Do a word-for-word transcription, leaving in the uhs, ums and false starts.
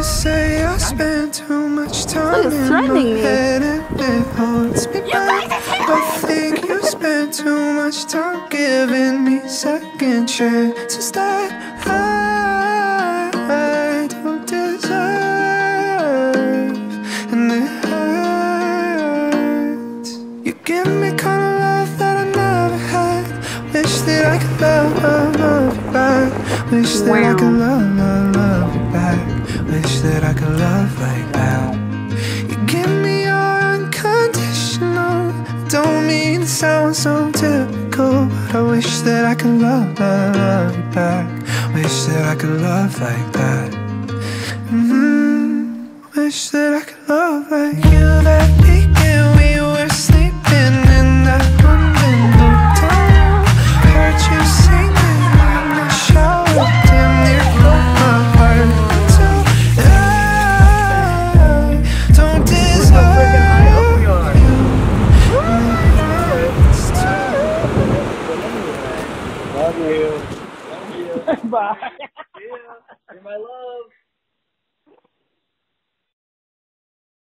say I spend too much time Look, it's in threatening my me. head and it holds me back. I think you spend too much time giving me second chances that I, I don't deserve, and it hurts. You give me kind of love that I never had. Wish that I could love, love, love you back. Wish that I could love, love, love you back. Wish that I could love like that. You give me your unconditional. Don't mean to sound so typical, but I wish that I could love, love, love you back. Wish that I could love like that. Mm-hmm. Wish that I could love like you. That weekend we were sleeping in that London hotel. Heard you singing in the shower, damn near broke my heart. So I don't deserve you. Love you. Love you. Bye. See ya. You're my love.